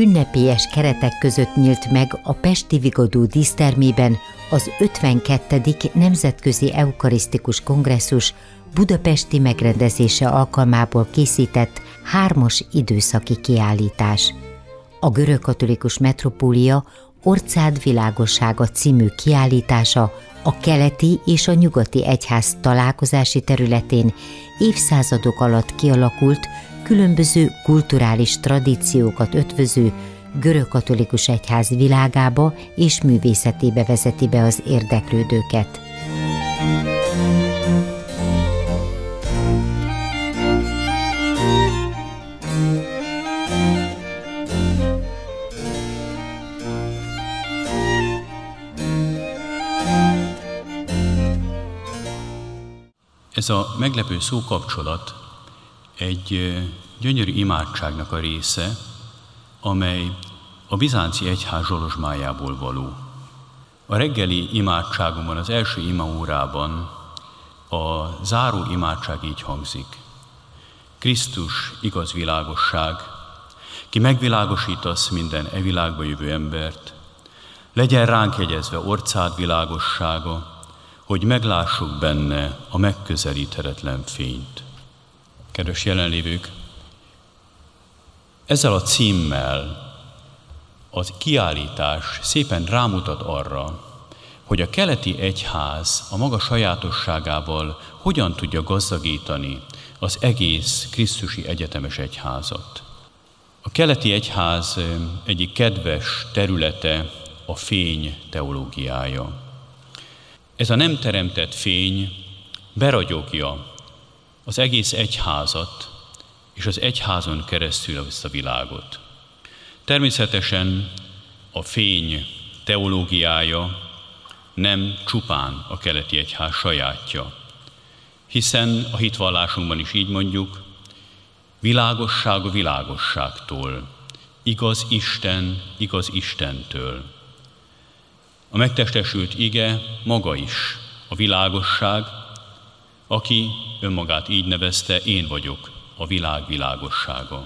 ünnepélyes keretek között nyílt meg a Pesti Vigadó dísztermében az 52. Nemzetközi Eukarisztikus Kongresszus budapesti megrendezése alkalmából készített 3. időszaki kiállítás. A görögkatolikus metropólia Orcád világossága című kiállítása a keleti és a nyugati egyház találkozási területén évszázadok alatt kialakult, különböző kulturális tradíciókat ötvöző görögkatolikus egyház világába és művészetébe vezeti be az érdeklődőket. Ez a meglepő szókapcsolat egy gyönyörű imádságnak a része, amely a bizánci egyház zsolozsmájából való. A reggeli imádságunkban, az első imaórában a záró imádság így hangzik. Krisztus, igaz világosság, ki megvilágosítasz minden e világba jövő embert, legyen ránk jegyezve orcád világossága, hogy meglássuk benne a megközelíthetetlen fényt. Kedves jelenlévők, ezzel a címmel az kiállítás szépen rámutat arra, hogy a keleti egyház a maga sajátosságával hogyan tudja gazdagítani az egész krisztusi egyetemes egyházat. A keleti egyház egyik kedves területe a fény teológiája. Ez a nem teremtett fény beragyogja az egész egyházat és az egyházon keresztül ezt a világot. Természetesen a fény teológiája nem csupán a keleti egyház sajátja, hiszen a hitvallásunkban is így mondjuk, világosság a világosságtól, igaz Isten, igaz Istentől. A megtestesült ige maga is a világosság, aki önmagát így nevezte, én vagyok a világ világossága.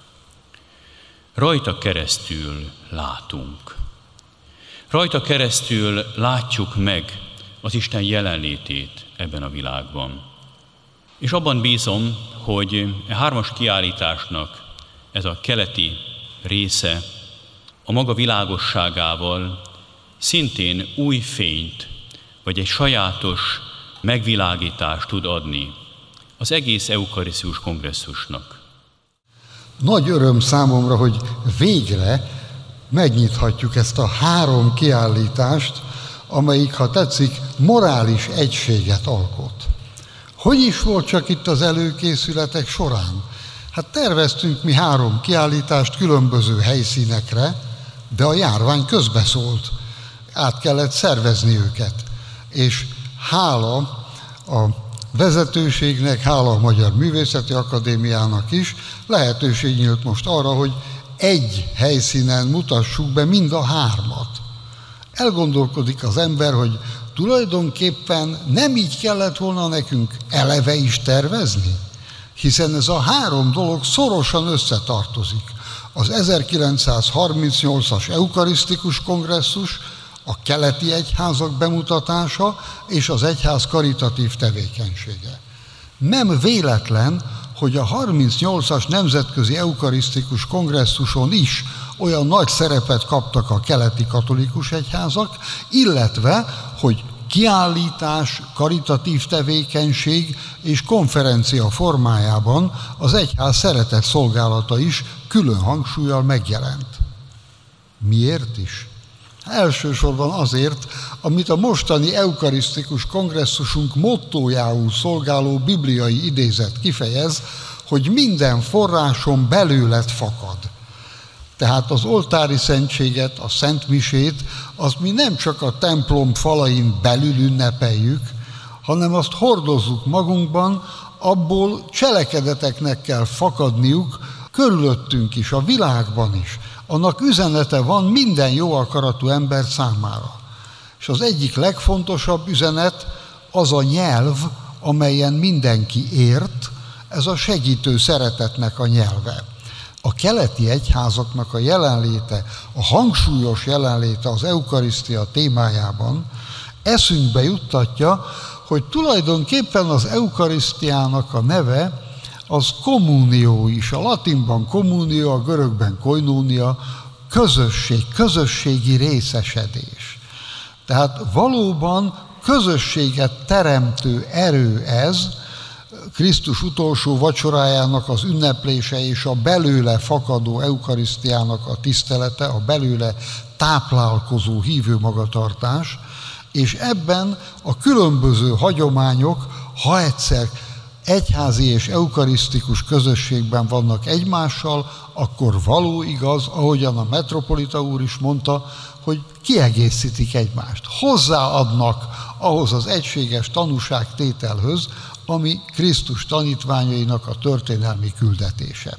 Rajta keresztül látunk. Rajta keresztül látjuk meg az Isten jelenlétét ebben a világban. És abban bízom, hogy a 3. kiállításnak ez a keleti része a maga világosságával szintén új fényt, vagy egy sajátos megvilágítást tud adni az egész eukarisztikus kongresszusnak. Nagy öröm számomra, hogy végre megnyithatjuk ezt a 3 kiállítást, amelyik, ha tetszik, morális egységet alkot. Hogy is volt csak itt az előkészületek során? Hát terveztünk mi 3 kiállítást különböző helyszínekre, de a járvány közbeszólt. Át kellett szervezni őket. És hála a vezetőségnek, hála a Magyar Művészeti Akadémiának is lehetőség nyílt most arra, hogy egy helyszínen mutassuk be mind a 3-at. Elgondolkodik az ember, hogy tulajdonképpen nem így kellett volna nekünk eleve is tervezni, hiszen ez a 3 dolog szorosan összetartozik. Az 1938-as eukarisztikus kongresszus, a keleti egyházak bemutatása és az egyház karitatív tevékenysége. Nem véletlen, hogy a 38-as nemzetközi eukarisztikus kongresszuson is olyan nagy szerepet kaptak a keleti katolikus egyházak, illetve, hogy kiállítás, karitatív tevékenység és konferencia formájában az egyház szeretett szolgálata is külön hangsúllyal megjelent. Miért is? Elsősorban azért, amit a mostani eukarisztikus kongresszusunk mottójául szolgáló bibliai idézet kifejez, hogy minden forráson belőled fakad. Tehát az oltári szentséget, a szentmisét, azt mi nem csak a templom falain belül ünnepeljük, hanem azt hordozzuk magunkban, abból cselekedeteknek kell fakadniuk, körülöttünk is, a világban is. Annak üzenete van minden jó akaratú ember számára. És az egyik legfontosabb üzenet az a nyelv, amelyen mindenki ért, ez a segítő szeretetnek a nyelve. a keleti egyházaknak a jelenléte, a hangsúlyos jelenléte az eukarisztia témájában eszünkbe juttatja, hogy tulajdonképpen az eukarisztiának a neve az kommunió is. A latinban kommunió, a görögben koinónia, közösség, közösségi részesedés. Tehát valóban közösséget teremtő erő ez, Krisztus utolsó vacsorájának az ünneplése és a belőle fakadó eukarisztiának a tisztelete, a belőle táplálkozó hívő magatartás, és ebben a különböző hagyományok, ha egyszer egyházi és eukarisztikus közösségben vannak egymással, akkor való igaz, ahogyan a metropolita úr is mondta, hogy kiegészítik egymást, hozzáadnak ahhoz az egységes tanúságtételhöz, ami Krisztus tanítványainak a történelmi küldetése.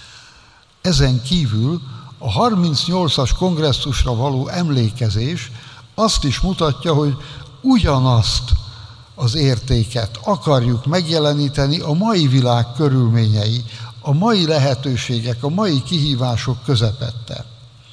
Ezen kívül a 38-as kongresszusra való emlékezés azt is mutatja, hogy ugyanazt az értéket akarjuk megjeleníteni a mai világ körülményei, a mai lehetőségek, a mai kihívások közepette.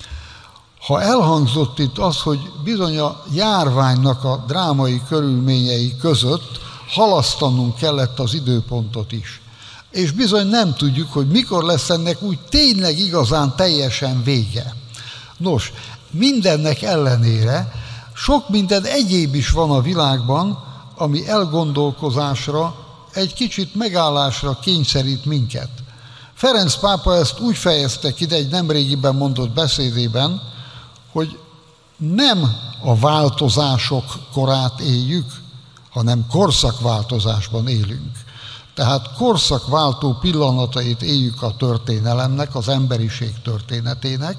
Ha elhangzott itt az, hogy bizony a járványnak a drámai körülményei között halasztanunk kellett az időpontot is, és bizony nem tudjuk, hogy mikor lesz ennek úgy tényleg igazán teljesen vége. Nos, mindennek ellenére sok minden egyéb is van a világban, ami elgondolkozásra, egy kicsit megállásra kényszerít minket. Ferenc pápa ezt úgy fejezte ki egy nemrégiben mondott beszédében, hogy nem a változások korát éljük, hanem korszakváltozásban élünk. Tehát korszakváltó pillanatait éljük a történelemnek, az emberiség történetének,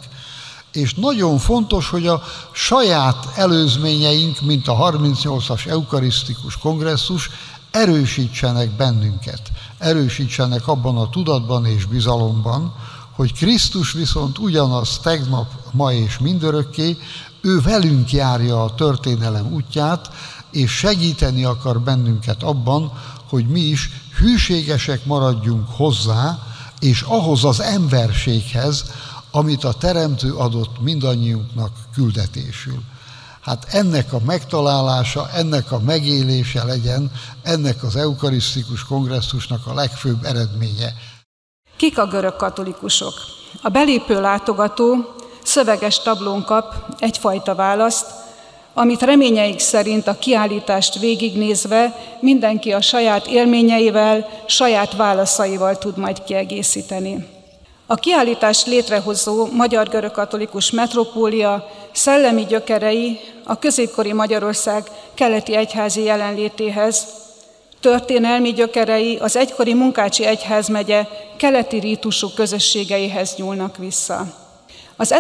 és nagyon fontos, hogy a saját előzményeink, mint a 38-as eukarisztikus kongresszus erősítsenek bennünket, erősítsenek abban a tudatban és bizalomban, hogy Krisztus viszont ugyanaz tegnap, ma és mindörökké, ő velünk járja a történelem útját, és segíteni akar bennünket abban, hogy mi is hűségesek maradjunk hozzá, és ahhoz az emberséghez, amit a Teremtő adott mindannyiunknak küldetésül. Hát ennek a megtalálása, ennek a megélése legyen ennek az eukarisztikus kongresszusnak a legfőbb eredménye. Kik a görög katolikusok? A belépő látogató szöveges tablón kap egyfajta választ, amit reményeik szerint a kiállítást végignézve mindenki a saját élményeivel, saját válaszaival tud majd kiegészíteni. A kiállítást létrehozó Magyar Görögkatolikus Metropólia szellemi gyökerei a középkori Magyarország keleti egyházi jelenlétéhez, történelmi gyökerei az egykori Munkácsi egyházmegye keleti rítusú közösségeihez nyúlnak vissza. Az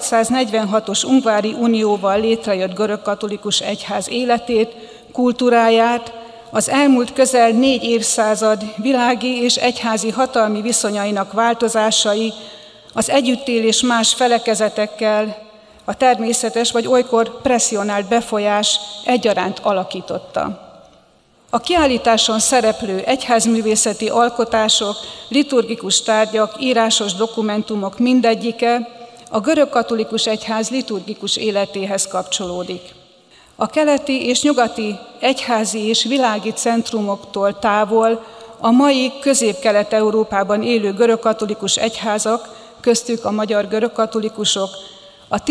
1646-os Ungvári Unióval létrejött görögkatolikus egyház életét, kultúráját, az elmúlt közel 4 évszázad világi és egyházi hatalmi viszonyainak változásai, az együttélés más felekezetekkel, a természetes vagy olykor presszionált befolyás egyaránt alakította. A kiállításon szereplő egyházművészeti alkotások, liturgikus tárgyak, írásos dokumentumok mindegyike a görögkatolikus egyház liturgikus életéhez kapcsolódik. A keleti és nyugati egyházi és világi centrumoktól távol a mai Közép-Kelet-Európában élő görögkatolikus egyházak, köztük a magyar görögkatolikusok, a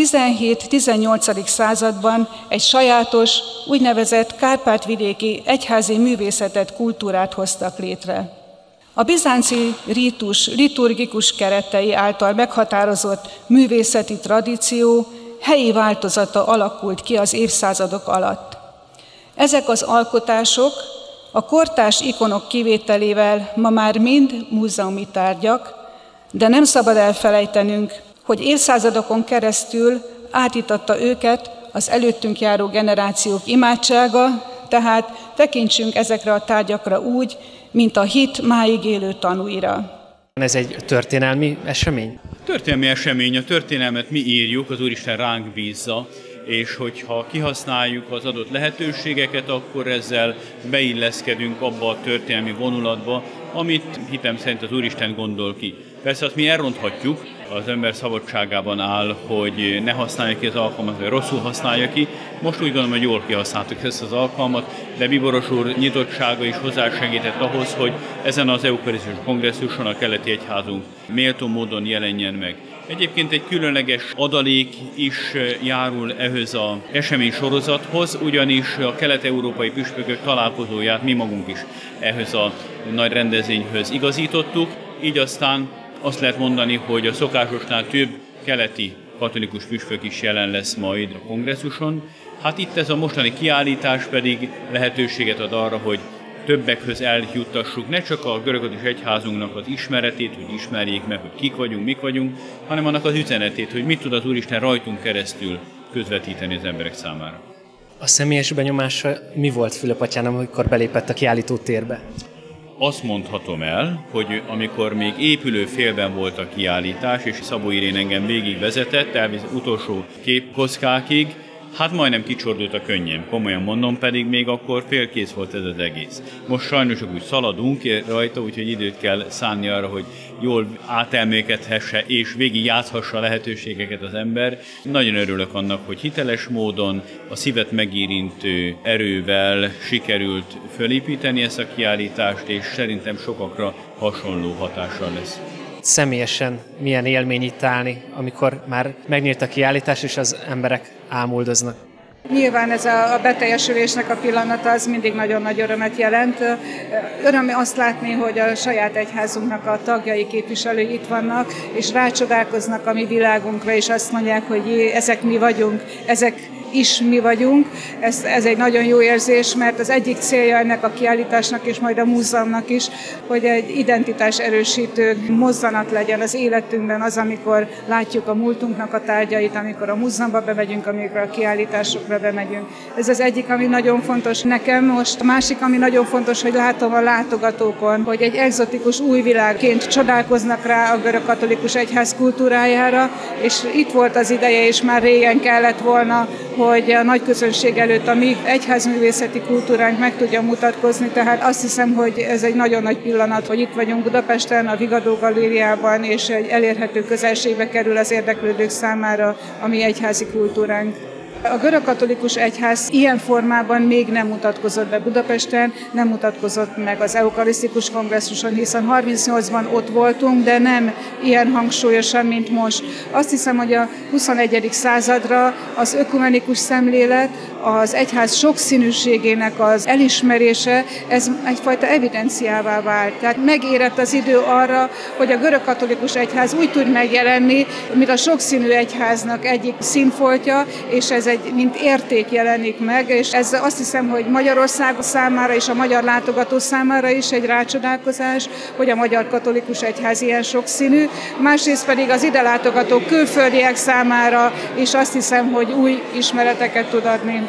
17-18. században egy sajátos, úgynevezett kárpátvidéki egyházi művészetet, kultúrát hoztak létre. A bizánci rítus liturgikus keretei által meghatározott művészeti tradíció helyi változata alakult ki az évszázadok alatt. Ezek az alkotások a kortárs ikonok kivételével ma már mind múzeumi tárgyak, de nem szabad elfelejtenünk, hogy évszázadokon keresztül átítatta őket az előttünk járó generációk imádsága, tehát tekintsünk ezekre a tárgyakra úgy, mint a hit máig élő tanúira. Ez egy történelmi esemény? Történelmi esemény, a történelmet mi írjuk, az Úristen ránk bízza, és hogyha kihasználjuk az adott lehetőségeket, akkor ezzel beilleszkedünk abba a történelmi vonulatba, amit hitem szerint az Úristen gondol ki. Persze azt mi elronthatjuk, az ember szabadságában áll, hogy ne használja ki az alkalmat, vagy rosszul használja ki. Most úgy gondolom, hogy jól kihasználtuk ezt az alkalmat, de Bíboros úr nyitottsága is hozzásegített ahhoz, hogy ezen az eukarisztikus kongresszuson a keleti egyházunk méltó módon jelenjen meg. Egyébként egy különleges adalék is járul ehhez az esemény sorozathoz, ugyanis a kelet-európai püspökök találkozóját mi magunk is ehhez a nagy rendezvényhöz igazítottuk, így aztán azt lehet mondani, hogy a szokásosnál több keleti katolikus püspök is jelen lesz majd a kongresszuson. Hát itt ez a mostani kiállítás pedig lehetőséget ad arra, hogy többekhöz eljuttassuk ne csak a görögkatolikus egyházunknak az ismeretét, hogy ismerjék meg, hogy kik vagyunk, mik vagyunk, hanem annak az üzenetét, hogy mit tud az Úristen rajtunk keresztül közvetíteni az emberek számára. A személyes benyomása mi volt Fülöp atyának, amikor belépett a kiállító térbe? Azt mondhatom el, hogy amikor még épülő félben volt a kiállítás, és Szabó Irén engem végigvezetett, utolsó képkockákig, hát majdnem kicsordult a könnyem, komolyan mondom, pedig még akkor félkész volt ez az egész. Most sajnos úgy szaladunk rajta, úgyhogy időt kell szánni arra, hogy jól átelmélkedhesse és végig játszhassa a lehetőségeket az ember. Nagyon örülök annak, hogy hiteles módon, a szívet megérintő erővel sikerült fölépíteni ezt a kiállítást, és szerintem sokakra hasonló hatással lesz. Személyesen milyen élmény itt állni, amikor már megnyílt a kiállítás, és az emberek ámuldoznak? Nyilván ez a beteljesülésnek a pillanata az mindig nagyon nagy örömet jelent. Öröm azt látni, hogy a saját egyházunknak a tagjai, képviselői itt vannak, és rácsodálkoznak a mi világunkra, és azt mondják, hogy ezek mi vagyunk, ezek is mi vagyunk. Ez egy nagyon jó érzés, mert az egyik célja ennek a kiállításnak és majd a múzeumnak is, hogy egy identitás erősítő mozzanat legyen az életünkben az, amikor látjuk a múltunknak a tárgyait, amikor a múzeumba bemegyünk, amikor a kiállításokra bemegyünk. Ez az egyik, ami nagyon fontos nekem. Most a másik, ami nagyon fontos, hogy látom a látogatókon, hogy egy egzotikus új világként csodálkoznak rá a görögkatolikus egyház kultúrájára, és itt volt az ideje, és már régen kellett volna, hogy a nagy közönség előtt a mi egyházművészeti kultúránk meg tudja mutatkozni, tehát azt hiszem, hogy ez egy nagyon nagy pillanat, hogy itt vagyunk Budapesten, a Vigadó Galériában, és egy elérhető közelségbe kerül az érdeklődők számára a mi egyházi kultúránk. A görögkatolikus egyház ilyen formában még nem mutatkozott be Budapesten, nem mutatkozott meg az eukarisztikus kongresszuson, hiszen 38-ban ott voltunk, de nem ilyen hangsúlyosan, mint most. Azt hiszem, hogy a 21. századra az ökumenikus szemlélet, az egyház sokszínűségének az elismerése, ez egyfajta evidenciává vált. Tehát megérett az idő arra, hogy a görögkatolikus egyház úgy tud megjelenni, mint a sokszínű egyháznak egyik színfoltja, és ez mint érték jelenik meg, és ez azt hiszem, hogy Magyarország számára és a magyar látogató számára is egy rácsodálkozás, hogy a magyar katolikus egyház ilyen sokszínű, másrészt pedig az ide látogató külföldiek számára is azt hiszem, hogy új ismereteket tud adni.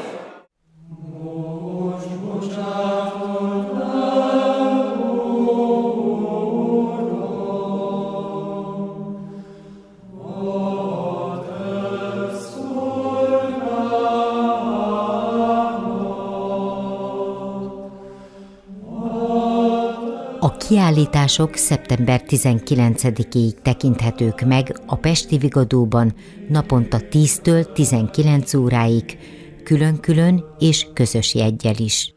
A kiállítások szeptember 19-ig tekinthetők meg a pesti Vigadóban naponta 10-től 19 óráig, külön-külön és közös jeggyel is.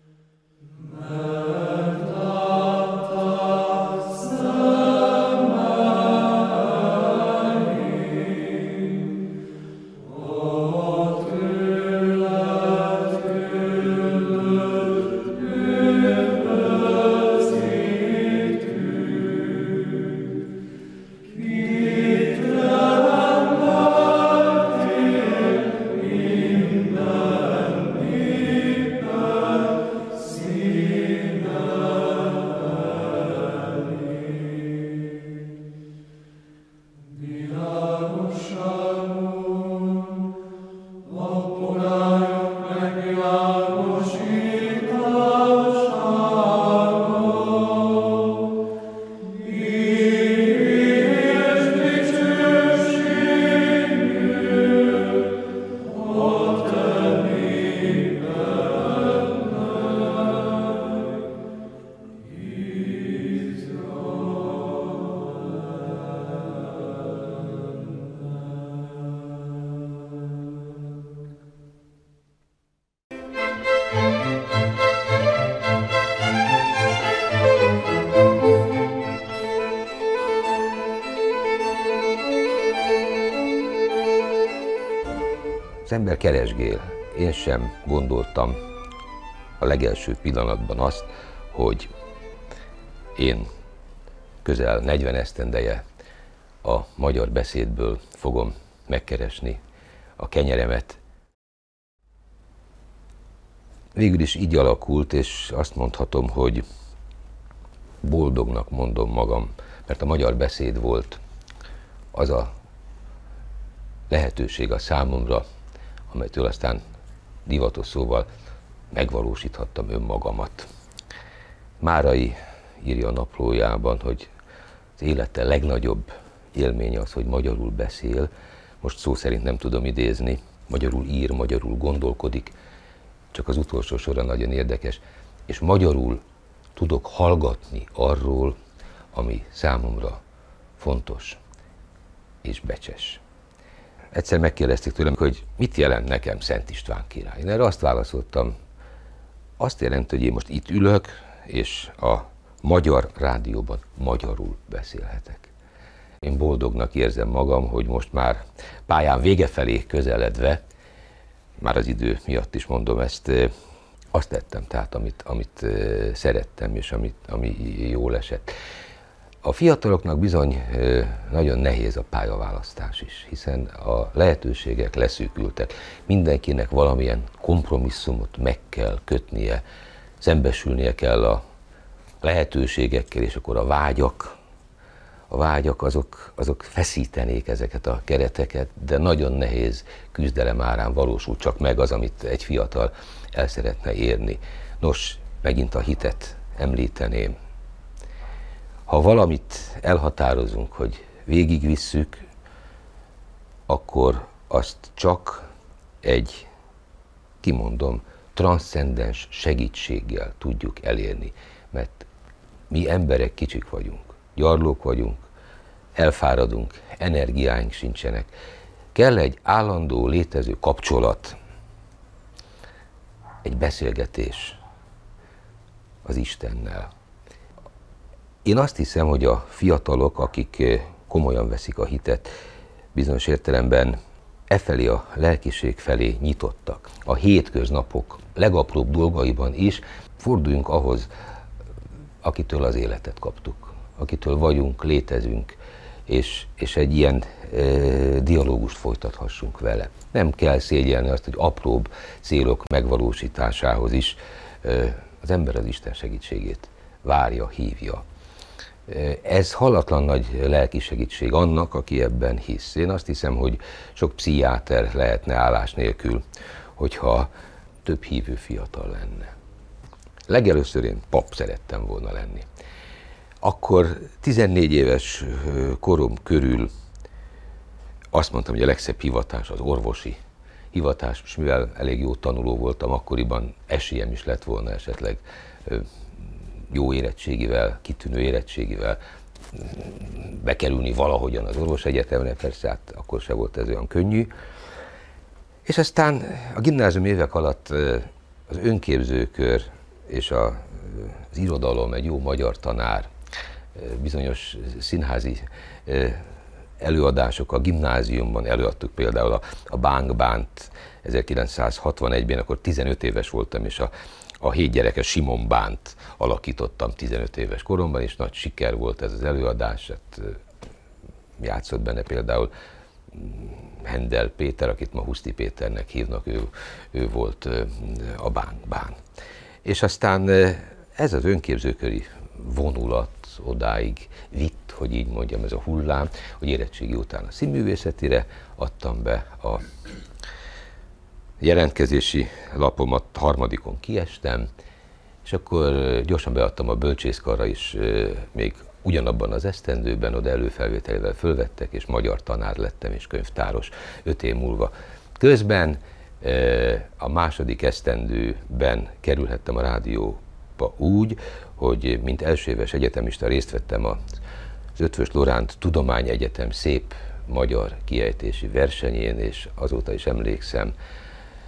Az ember keresgél. Én sem gondoltam a legelső pillanatban azt, hogy én közel 40 esztendeje a magyar beszédből fogom megkeresni a kenyeremet. Végül is így alakult, és azt mondhatom, hogy boldognak mondom magam, mert a magyar beszéd volt az a lehetőség a számomra, amelytől aztán divatos szóval megvalósíthattam önmagamat. Márai írja a naplójában, hogy az élete legnagyobb élménye az, hogy magyarul beszél. Most szó szerint nem tudom idézni, magyarul ír, magyarul gondolkodik, csak az utolsó sora nagyon érdekes, és magyarul tudok hallgatni arról, ami számomra fontos és becses. Egyszer megkérdezték tőlem, hogy mit jelent nekem Szent István király. Én erre azt válaszoltam, azt jelenti, hogy én most itt ülök, és a magyar rádióban magyarul beszélhetek. Én boldognak érzem magam, hogy most már pályán vége felé közeledve, már az idő miatt is mondom ezt, azt tettem, tehát amit szerettem, és ami jól esett. A fiataloknak bizony nagyon nehéz a pályaválasztás is, hiszen a lehetőségek leszűkültek. Mindenkinek valamilyen kompromisszumot meg kell kötnie, szembesülnie kell a lehetőségekkel, és akkor a vágyak azok feszítenék ezeket a kereteket, de nagyon nehéz küzdelem árán valósul csak meg az, amit egy fiatal el szeretne érni. Nos, megint a hitet említeném. Ha valamit elhatározunk, hogy végigvisszük, akkor azt csak egy, kimondom, transzcendens segítséggel tudjuk elérni, mert mi emberek kicsik vagyunk, gyarlók vagyunk, elfáradunk, energiáink sincsenek. Kell egy állandó létező kapcsolat, egy beszélgetés az Istennel. Én azt hiszem, hogy a fiatalok, akik komolyan veszik a hitet, bizonyos értelemben efelé a lelkiség felé nyitottak. A hétköznapok legapróbb dolgaiban is forduljunk ahhoz, akitől az életet kaptuk, akitől vagyunk, létezünk, és egy ilyen dialógust folytathassunk vele. Nem kell szégyelni azt, hogy apróbb célok megvalósításához is az ember az Isten segítségét várja, hívja. Ez hallatlan nagy lelki segítség annak, aki ebben hisz. Én azt hiszem, hogy sok pszichiáter lehetne állás nélkül, hogyha több hívő fiatal lenne. Legelőször én pap szerettem volna lenni. Akkor 14 éves korom körül azt mondtam, hogy a legszebb hivatás az orvosi hivatás, és mivel elég jó tanuló voltam, akkoriban esélyem is lett volna esetleg jó érettségivel, kitűnő érettségivel bekerülni valahogyan az orvosegyetemre, persze hát akkor se volt ez olyan könnyű. És aztán a gimnázium évek alatt az önképzőkör és az irodalom, egy jó magyar tanár, bizonyos színházi előadások a gimnáziumban előadtuk, például a Bánk Bánt 1961-ben, akkor 15 éves voltam, és a 7 gyerekes Simon Bánt alakítottam 15 éves koromban, és nagy siker volt ez az előadás. Hát, játszott benne például Hendel Péter, akit ma Huszti Péternek hívnak, ő volt a Bánk Bán. És aztán ez az önképzőköri vonulat odáig vitt, hogy így mondjam, ez a hullám, hogy érettségi után a színművészetire adtam be a jelentkezési lapomat, harmadikon kiestem, és akkor gyorsan beadtam a bölcsészkarra is, még ugyanabban az esztendőben, oda előfelvételével fölvettek, és magyar tanár lettem, és könyvtáros 5 év múlva. Közben a második esztendőben kerülhettem a rádióba úgy, hogy mint elsőéves egyetemista részt vettem az Eötvös Loránd Tudományegyetem szép magyar kiejtési versenyén, és azóta is emlékszem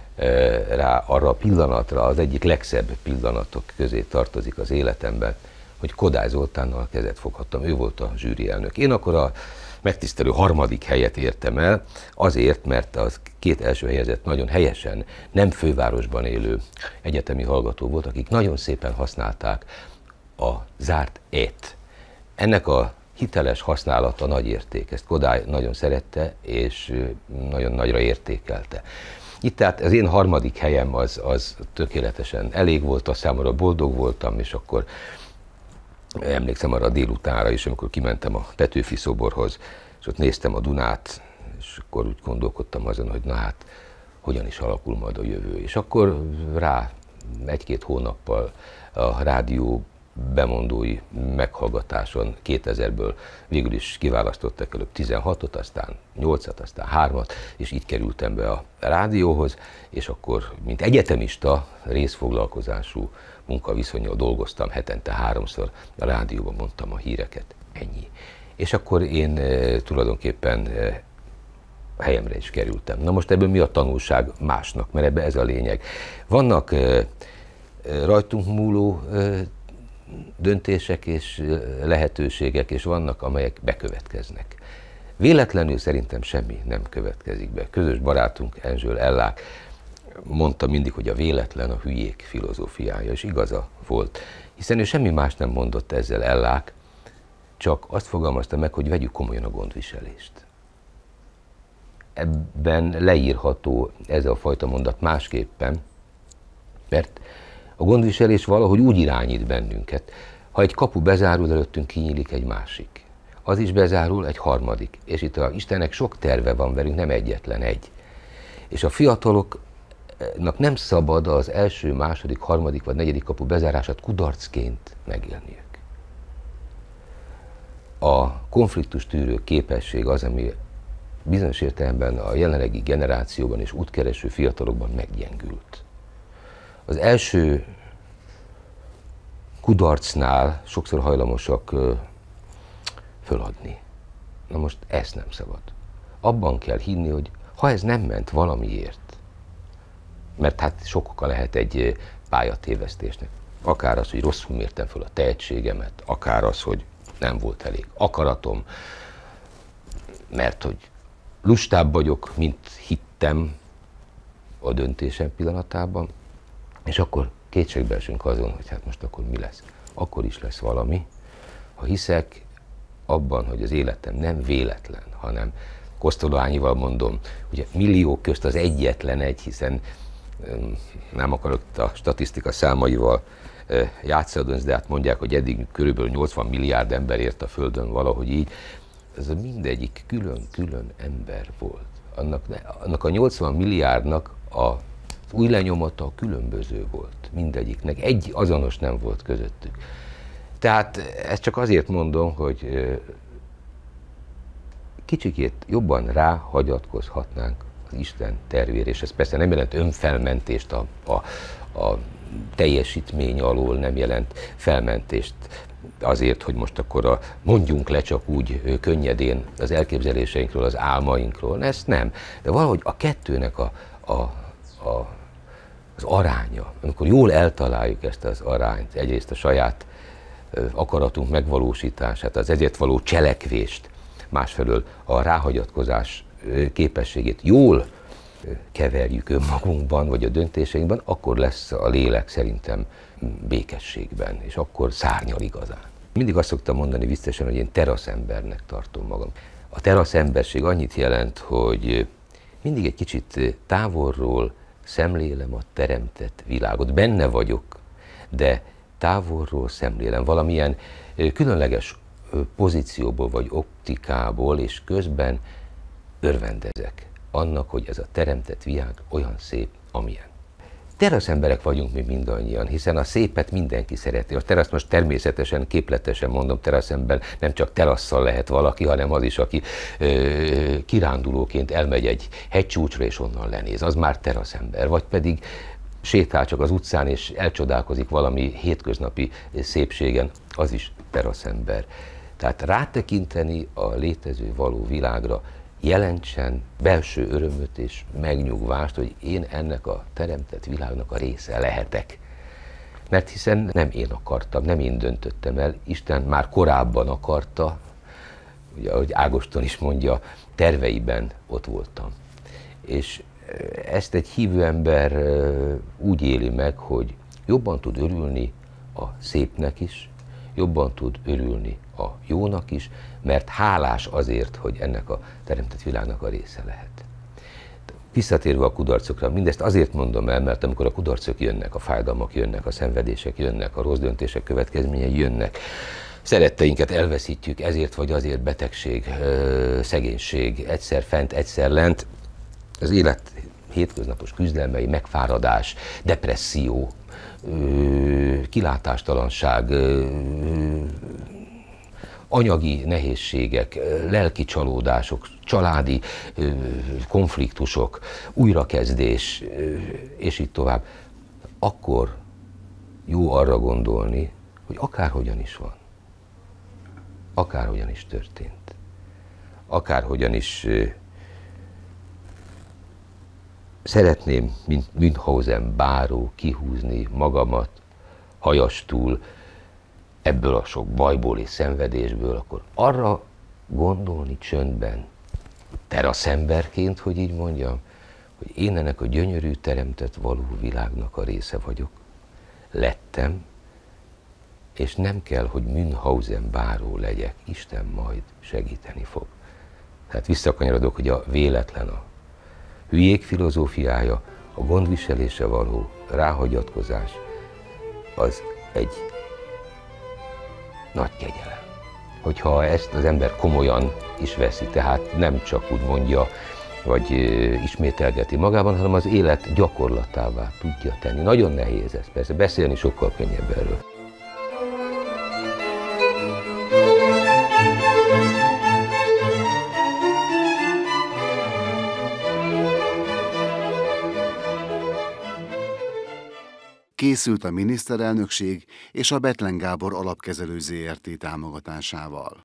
rá arra a pillanatra, az egyik legszebb pillanatok közé tartozik az életemben, hogy Kodály Zoltánnal kezet foghattam, ő volt a zsűri elnök. Én akkor a megtisztelő 3. helyet értem el, azért, mert az 2 első helyezett nagyon helyesen nem fővárosban élő egyetemi hallgató volt, akik nagyon szépen használták a zárt ét. Ennek a hiteles használata nagy érték, ezt Kodály nagyon szerette, és nagyon nagyra értékelte. Itt tehát az én 3. helyem az tökéletesen elég volt, a számomra boldog voltam, és akkor emlékszem arra a délutánra is, amikor kimentem a Petőfi szoborhoz, és ott néztem a Dunát, és akkor úgy gondolkodtam azon, hogy na hát, hogyan is alakul majd a jövő. És akkor rá 1-2 hónappal a rádió bemondói meghallgatáson 2000-ből végül is kiválasztottak előbb 16-ot, aztán 8-at, aztán 3-at, és így kerültem be a rádióhoz, és akkor, mint egyetemista, részfoglalkozású munkaviszonnyal dolgoztam, hetente 3-szor a rádióban mondtam a híreket, ennyi. És akkor én tulajdonképpen a helyemre is kerültem. Na most ebből mi a tanulság másnak, mert ebbe ez a lényeg. Vannak rajtunk múló döntések és lehetőségek, és vannak, amelyek bekövetkeznek. Véletlenül szerintem semmi nem következik be. Közös barátunk Enzsöl Ellák mondta mindig, hogy a véletlen a hülyék filozófiája, és igaza volt. Hiszen ő semmi más nem mondott ezzel Ellák, csak azt fogalmazta meg, hogy vegyük komolyan a gondviselést. Ebben leírható ez a fajta mondat másképpen, mert a gondviselés valahogy úgy irányít bennünket, ha egy kapu bezárul előttünk, kinyílik egy másik. Az is bezárul, egy harmadik. És itt az Istennek sok terve van velünk, nem egyetlen egy. És a fiataloknak nem szabad az első, második, harmadik vagy negyedik kapu bezárását kudarcként megélniük. A konfliktus tűrő képesség az, ami bizonyos értelemben a jelenlegi generációban és útkereső fiatalokban meggyengült. Az első kudarcnál sokszor hajlamosak föladni. Na most ezt nem szabad. Abban kell hinni, hogy ha ez nem ment valamiért, mert hát sok oka lehet egy pályatévesztésnek. Akár az, hogy rosszul mértem föl a tehetségemet, akár az, hogy nem volt elég akaratom, mert hogy lustább vagyok, mint hittem a döntésem pillanatában, és akkor kétségbe esünk azon, hogy hát most akkor mi lesz. Akkor is lesz valami, ha hiszek abban, hogy az életem nem véletlen, hanem Kosztolányival mondom, ugye milliók közt az egyetlen egy, hiszen nem akarok a statisztika számaival játszadni, de hát mondják, hogy eddig körülbelül 80 milliárd ember ért a Földön valahogy így. Ez mindegyik külön-külön ember volt. Annak a 80 milliárdnak az új lenyomata különböző volt mindegyiknek. Egy azonos nem volt közöttük. Tehát ezt csak azért mondom, hogy kicsikét jobban ráhagyatkozhatnánk az Isten tervére, és ez persze nem jelent önfelmentést a teljesítmény alól, nem jelent felmentést azért, hogy most akkor mondjunk le csak úgy könnyedén az elképzeléseinkről, az álmainkról, ezt nem. De valahogy a kettőnek az aránya, amikor jól eltaláljuk ezt az arányt, egyrészt a saját akaratunk megvalósítását, az ezért való cselekvést, másfelől a ráhagyatkozás képességét jól keverjük önmagunkban, vagy a döntéseinkben, akkor lesz a lélek szerintem békességben, és akkor szárnyal igazán. Mindig azt szoktam mondani viccesen, hogy én teraszembernek tartom magam. A teraszemberség annyit jelent, hogy mindig egy kicsit távolról szemlélem a teremtett világot. Benne vagyok, de távolról szemlélem valamilyen különleges pozícióból vagy optikából, és közben örvendezek annak, hogy ez a teremtett világ olyan szép, amilyen. Teraszemberek vagyunk mi mindannyian, hiszen a szépet mindenki szereti. A teraszt most természetesen, képletesen mondom, teraszember nem csak terasszal lehet valaki, hanem az is, aki kirándulóként elmegy egy hegycsúcsra és onnan lenéz, az már teraszember. Vagy pedig sétál csak az utcán és elcsodálkozik valami hétköznapi szépségen, az is teraszember. Tehát rátekinteni a létező való világra jelentsen belső örömöt és megnyugvást, hogy én ennek a teremtett világnak a része lehetek. Mert hiszen nem én akartam, nem én döntöttem el, Isten már korábban akarta, ugye, ahogy Ágoston is mondja, terveiben ott voltam. És ezt egy hívő ember úgy éli meg, hogy jobban tud örülni a szépnek is, jobban tud örülni a jónak is, mert hálás azért, hogy ennek a teremtett világnak a része lehet. Visszatérve a kudarcokra, mindezt azért mondom el, mert amikor a kudarcok jönnek, a fájdalmak jönnek, a szenvedések jönnek, a rossz döntések következményei jönnek, szeretteinket elveszítjük, ezért vagy azért betegség, szegénység, egyszer fent, egyszer lent, az élet hétköznapos küzdelmei, megfáradás, depresszió, kilátástalanság, anyagi nehézségek, lelki csalódások, családi konfliktusok, újrakezdés, és így tovább, akkor jó arra gondolni, hogy akárhogyan is van, akárhogyan is történt, akárhogyan is szeretném, mint Münchhausen báró kihúzni magamat hajastul ebből a sok bajból és szenvedésből, akkor arra gondolni csöndben, teraszemberként, hogy így mondjam, hogy én ennek a gyönyörű teremtett való világnak a része vagyok, lettem, és nem kell, hogy Münchhausen báró legyek, Isten majd segíteni fog. Tehát visszakanyarodok, hogy a véletlen, a hülyék filozófiája, a gondviselése való ráhagyatkozás, az egy nagy kegyelem. Hogyha ezt az ember komolyan is veszi, tehát nem csak úgy mondja, vagy ismételgeti magában, hanem az élet gyakorlatává tudja tenni. Nagyon nehéz ez, persze beszélni sokkal könnyebb erről. Készült a miniszterelnökség és a Bethlen Gábor Alapkezelő Zrt. Támogatásával.